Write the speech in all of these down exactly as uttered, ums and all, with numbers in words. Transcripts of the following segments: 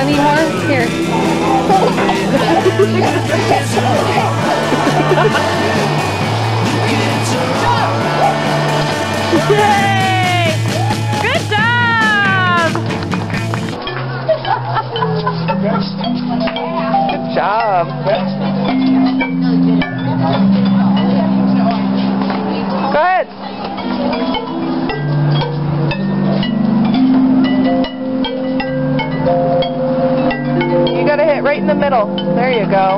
want any more? Here. Yay! Good job! Good job. Go ahead. You gotta hit right in the middle. There you go.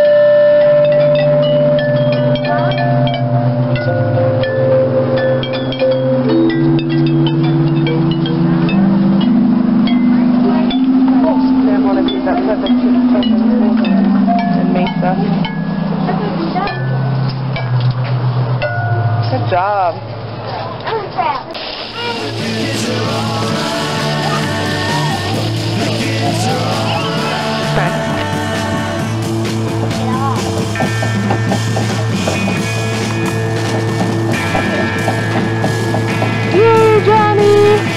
Good job. Yay, Johnny!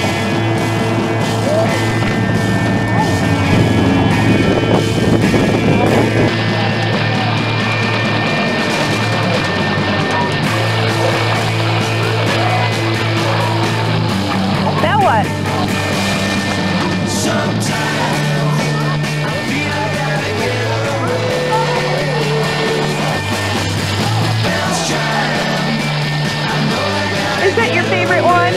Now what? Is that your favorite one?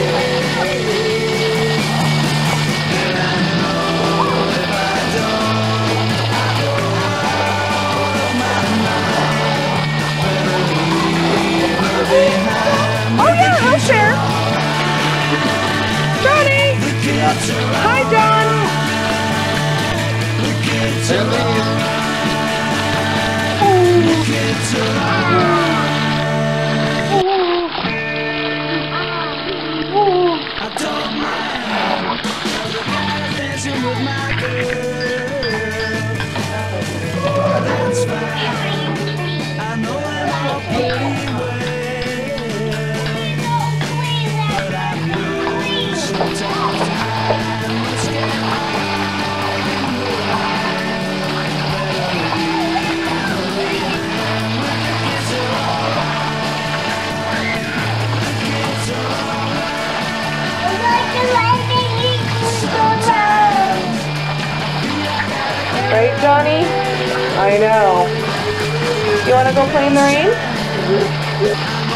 Oh yeah, I'll share. Johnny! Hi, John! Right, Johnny? I know. You want to go play in the rain?